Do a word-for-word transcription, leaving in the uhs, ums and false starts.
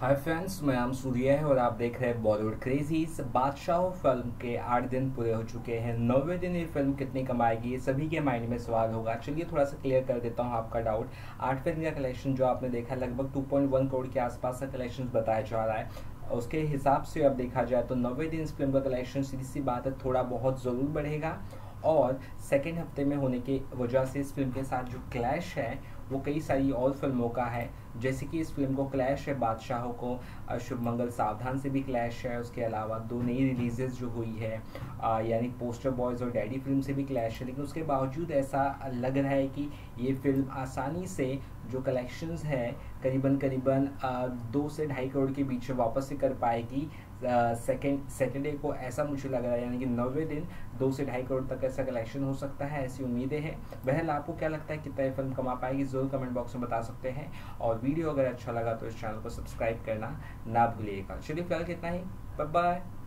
Hi friends, मैं नाम सूर्य है और आप देख रहे हैं बॉलीवुड क्रेजी। बादशाह फिल्म के आठ दिन पूरे हो चुके हैं। नौवे दिन ये फिल्म कितनी कमाएगी, ये सभी के माइंड में सवाल होगा। चलिए थोड़ा सा क्लियर कर देता हूँ आपका डाउट। आठवें दिन का कलेक्शन जो आपने देखा लगभग टू पॉइंट वन करोड़ के आसपास का कलेक्शन बताया जा रहा है। उसके हिसाब से अब देखा जाए तो नौवे दिन इस फिल्म का कलेक्शन सीधी सी बात है थोड़ा बहुत ज़रूर बढ़ेगा। और सेकेंड हफ्ते में होने की वजह से इस फिल्म के साथ जो क्लैश है वो कई सारी और फिल्मों का है। जैसे कि इस फिल्म को क्लैश है बादशाहों को शुभ मंगल सावधान से भी क्लैश है। उसके अलावा दो नई रिलीजेस जो हुई है यानी पोस्टर बॉयज़ और डैडी फिल्म से भी क्लैश है। लेकिन उसके बावजूद ऐसा लग रहा है कि ये फिल्म आसानी से जो कलेक्शंस है करीबन करीबन दो से ढाई करोड़ के बीच में वापस से कर पाएगी सेकेंड सैटरडे को। ऐसा मुझे लग रहा है यानी कि नौवे दिन दो से ढाई करोड़ तक ऐसा कलेक्शन हो सकता है, ऐसी उम्मीदें हैं। बहरहाल आपको क्या लगता है कितना ये फिल्म कमा पाएगी, जरूर कमेंट बॉक्स में बता सकते हैं। और वीडियो अगर अच्छा लगा तो इस चैनल को सब्सक्राइब करना ना भूलिएगा। चलिए फिलहाल कितना ही, बाय बाय।